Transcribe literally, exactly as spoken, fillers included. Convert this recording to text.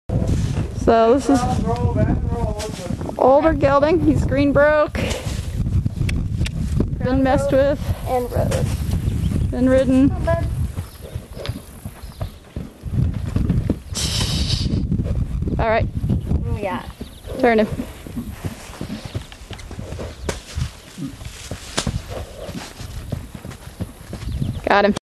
So this is older gelding. He's green broke. Been messed with. And rode. Been ridden. Not bad. All right. Yeah. Turn him. Got him.